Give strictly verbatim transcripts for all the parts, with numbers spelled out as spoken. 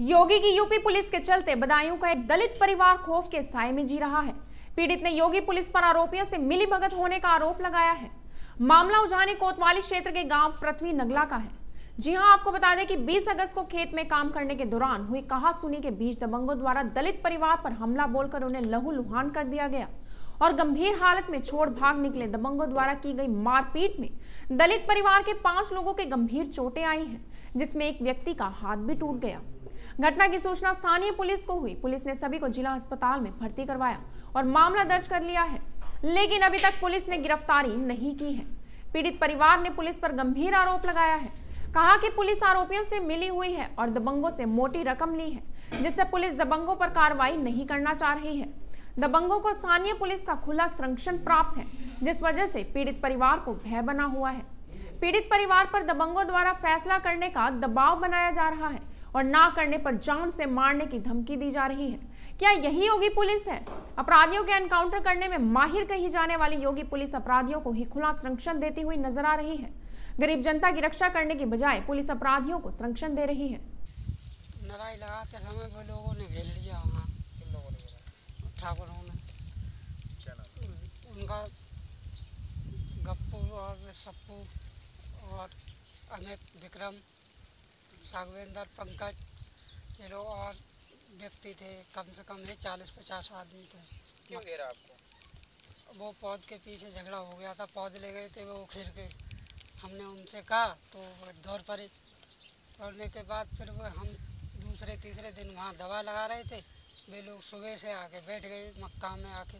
योगी की UP police के चलते बदायूं का एक दलित परिवार खौफ के साए में जी रहा है। पीड़ित ने योगी पुलिस पर आरोपियों से मिलीभगत होने का आरोप लगाया है। मामला उजाने कोतवाली क्षेत्र के गांव पृथ्वी नगला का है। जी हां, आपको बता दें कि बीस अगस्त को खेत में काम करने के दौरान हुई कहासुनी के बीच दबंगों द्वारा दलित परिवार पर हमला बोलकर उन्हें लहूलुहान कर दिया गया और गंभीर हालत में छोड़ भाग निकले दबंगों द्वारा की गई मारपीट में दलित परिवार के पांच लोगों के गंभीर चोटें आई हैं, जिसमें एक व्यक्ति का हाथ भी टूट गया। घटना की सूचना स्थानीय पुलिस को हुई। पुलिस ने सभी को जिला अस्पताल में भर्ती करवाया और मामला दर्ज कर लिया है, लेकिन अभी तक पुलिस ने गिरफ्तारी नहीं की है। पीड़ित परिवार ने पुलिस पर गंभीर आरोप लगाया है। कहा कि पुलिस आरोपियों से मिली हुई है और दबंगों से मोटी रकम ली है, जिससे पुलिस दबंगों पर कार्रवाई नहीं करना चाह रही है। दबंगों को स्थानीय पुलिस का खुला संरक्षण प्राप्त है, जिस वजह से पीड़ित परिवार को भय बना हुआ है। पीड़ित परिवार पर दबंगों द्वारा फैसला करने का दबाव बनाया जा रहा है और ना करने पर जान से मारने की धमकी दी जा रही है। क्या यही योगी पुलिस है? अपराधियों के एनकाउंटर करने में माहिर कही जाने वाली योगी पुलिस अपराधियों को ही खुला संरक्षण देती हुई नजर आ रही है। गरीब जनता की रक्षा करने की बजाय पुलिस अपराधियों को संरक्षण दे रही है। नाराई लगाते समय वो लोगों ने घेर लिया। वहाँ किन लोगों ने घेरा? ठाकुरों ने। क्या नाम उनका? गप्पू और सप्पू और अमित, विक्रम, राघवेंद्र, पंकज, ये लोग और व्यक्ति थे। कम से कम है चालीस पचास आदमी थे। क्यों घेरा आपको? वो पौध के पीछे झगड़ा हो गया था। पौध ले गए थे वो उखेर के। हमने उनसे कहा तो दौड़ पड़े। दौड़ने के बाद फिर वो हम दूसरे तीसरे दिन वहाँ दवा लगा रहे थे। वे लोग सुबह से आके बैठ गए मक्का में आके,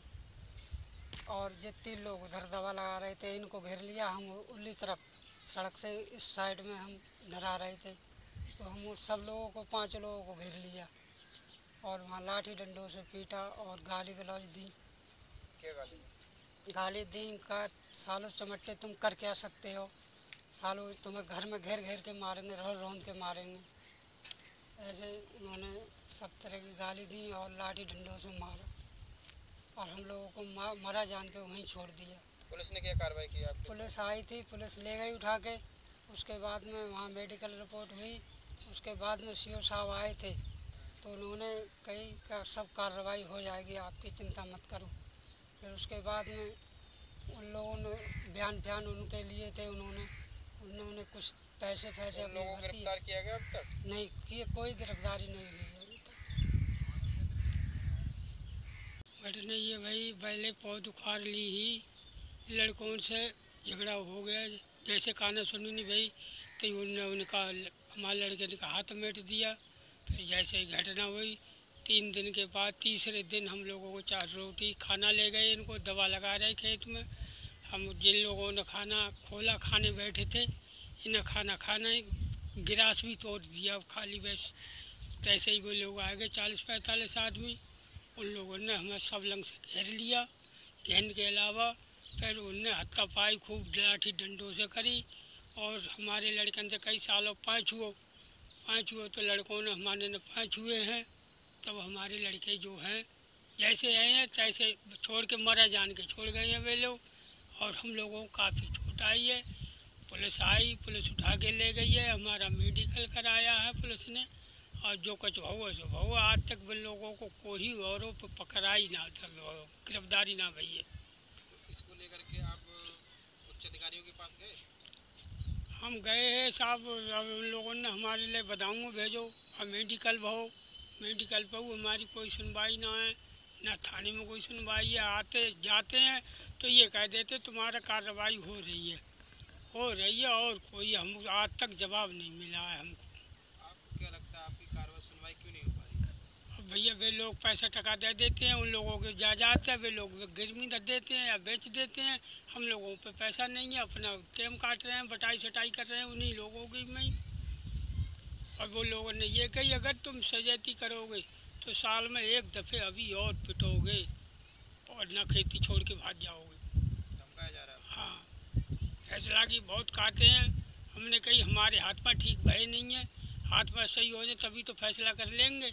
और जितने लोग उधर दवा लगा रहे थे इनको घेर लिया। हम उल्ली तरफ सड़क से इस साइड में हम नरा रहे थे, तो हम सब लोगों को पांच लोगों को घेर लिया और वहाँ लाठी डंडों से पीटा और गाली गलौज दी। क्या गाली? गाली दी का सालों चमट्टे तुम कर क्या सकते हो, सालों तुम्हें घर में घेर घेर के मारेंगे, रोल रोंद के मारेंगे। ऐसे उन्होंने सब तरह की गाली दी और लाठी डंडों से मारा और हम लोगों को मरा जान के वहीं छोड़ दिया। पुलिस ने क्या कार्रवाई की? आप पुलिस आई थी, पुलिस ले गई उठा के। उसके बाद में वहाँ मेडिकल रिपोर्ट हुई। उसके बाद में सी ओ साहब आए थे तो उन्होंने कही का सब कार्रवाई हो जाएगी, आपकी चिंता मत करो। फिर उसके बाद में उन लोगों ने बयान बयान उनके लिए थे, उन्होंने उन्होंने कुछ पैसे पैसे उन लोगों को गिरफ्तार किया गया? अब तक नहीं किए, कोई गिरफ्तारी नहीं हुई है अभी तक। घटना ये भाई पहले पौध उखाड़ ली ही, लड़कों से झगड़ा हो गया। जैसे काना सुनी नहीं भाई तो उनने उनका हमारे लड़के ने का हाथ मेट दिया। फिर जैसे ही घटना हुई तीन दिन के बाद तीसरे दिन हम लोगों को चार रोटी खाना ले गए। इनको दवा लगा रहे खेत में। हम जिन लोगों ने खाना खोला खाने बैठे थे, इन्हें खाना खाना गिलास भी तोड़ दिया खाली। बस तैसे ही वो लोग आ गए चालीस पैंतालीस आदमी। उन लोगों ने हमें सब लंग से घेर लिया। घेरने के अलावा फिर उनने हत्तापाई खूब लाठी डंडों से करी और हमारे लड़कन से कई सालों पाँच हुए पाँच हुए तो लड़कों ने हमारे ने पाँच हुए हैं। तब हमारे लड़के जो हैं जैसे आए हैं तैसे छोड़ के मरा जान के छोड़ गए हैं वे लोग, और हम लोगों को काफ़ी चोट आई है। पुलिस आई, पुलिस उठा के ले गई है। हमारा मेडिकल कराया है पुलिस ने, और जो कुछ हुआ सो हुआ। आज तक वे लोगों को कोई आरोप पकड़ाई ना, गिरफ्तारी ना भई है। इसको लेकर के आप उच्च अधिकारियों के पास गए? हम गए हैं साहब। उन लोगों ने हमारे लिए बदाऊँ भेजो और मेडिकल भाओ, मेडिकल पर हमारी कोई सुनवाई ना है, ना थाने में कोई सुनवाई है। आते जाते हैं तो ये कह देते तुम्हारा कार्रवाई हो रही है हो रही है और कोई हम आज तक जवाब नहीं मिला है हमको। आपको क्या लगता है आपकी कार्रवाई सुनवाई क्यों नहीं हो पा रही? अब भैया वे लोग पैसा टका दे देते हैं, उन लोगों के जायदाद है, वे लोग गिरवी रख देते हैं या बेच देते हैं। हम लोगों पे पैसा नहीं है, अपना टेम काट रहे हैं, बटाई सटाई कर रहे हैं उन्हीं लोगों की में। और वो लोगों ने ये कही अगर तुम सजैती करोगे तो साल में एक दफ़े अभी और पिटोगे और ना खेती छोड़ के भाग जाओगे। धमकाया जा रहा है? हाँ, फैसला की बहुत खाते हैं। हमने कही हमारे हाथ में ठीक भय नहीं है, हाथ में सही हो जाए तभी तो फैसला कर लेंगे।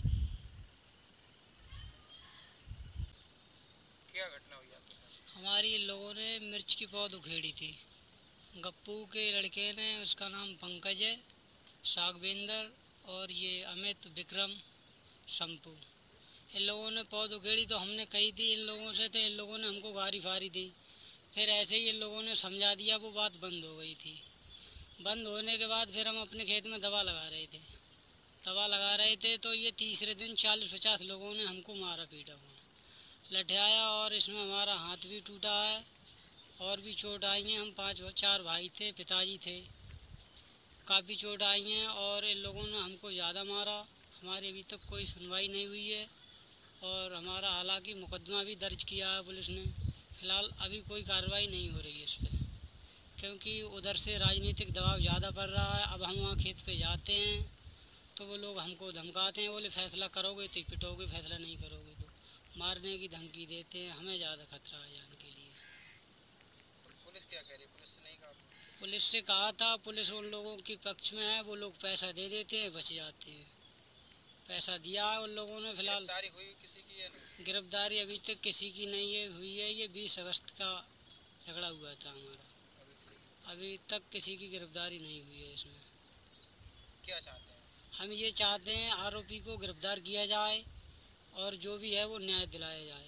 क्या घटना हुई आपके साथ? हमारी लोगों ने मिर्च की पौध उखेड़ी थी। गप्पू के लड़के ने, उसका नाम पंकज है, सागवेंद्र और ये अमित, विक्रम, शंपू, इन लोगों ने पौध उखेड़ी तो हमने कही थी इन लोगों से, तो इन लोगों ने हमको गारी फारी दी। फिर ऐसे ही इन लोगों ने समझा दिया, वो बात बंद हो गई थी। बंद होने के बाद फिर हम अपने खेत में दवा लगा रहे थे दवा लगा रहे थे तो ये तीसरे दिन चालीस पचास लोगों ने हमको मारा पीटा हुआ लठियाया, और इसमें हमारा हाथ भी टूटा है और भी चोट आई है। हम पाँच चार भाई थे, पिताजी थे, काफ़ी चोट आई हैं और इन लोगों ने हमको ज़्यादा मारा। हमारी अभी तक कोई सुनवाई नहीं हुई है और हमारा हालांकि मुकदमा भी दर्ज किया है पुलिस ने। फ़िलहाल अभी कोई कार्रवाई नहीं हो रही है इस पर, क्योंकि उधर से राजनीतिक दबाव ज़्यादा पड़ रहा है। अब हम वहाँ खेत पे जाते हैं तो वो लोग हमको धमकाते हैं, बोले फैसला करोगे तो पिटोगे, फैसला नहीं करोगे तो मारने की धमकी देते हैं। हमें ज़्यादा खतरा है जान के लिए। पुलिस क्या कह रही है? पुलिस से नहीं कहा? पुलिस से कहा था, पुलिस उन लोगों के पक्ष में है, वो लोग पैसा दे देते हैं, बच जाते हैं। पैसा दिया है उन लोगों ने। फिलहाल गिरफ्तारी हुई किसी की या नहीं? गिरफ्तारी अभी तक किसी की नहीं है हुई है। ये बीस अगस्त का झगड़ा हुआ था हमारा, अभी तक किसी की गिरफ्तारी नहीं हुई है इसमें। क्या चाहते हैं? हम ये चाहते हैं आरोपी को गिरफ्तार किया जाए और जो भी है वो न्याय दिलाया जाए।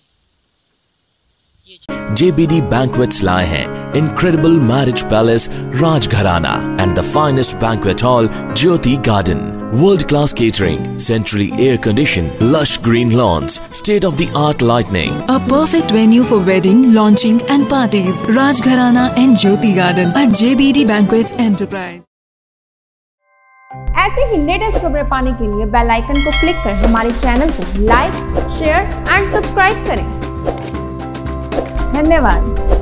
J B D Banquets लाए हैं Incredible Marriage Palace Rajgharana and the finest banquet hall Jyoti Garden. World-class catering, centrally air-conditioned, lush green lawns, state-of-the-art lighting. A perfect venue for wedding, launching and parties. Rajgharana and Jyoti Garden at J B D Banquets Enterprise. ऐसे ही latest खबरें पाने के लिए bell icon को click कर हमारे channel को like, share and subscribe करें। धन्यवाद।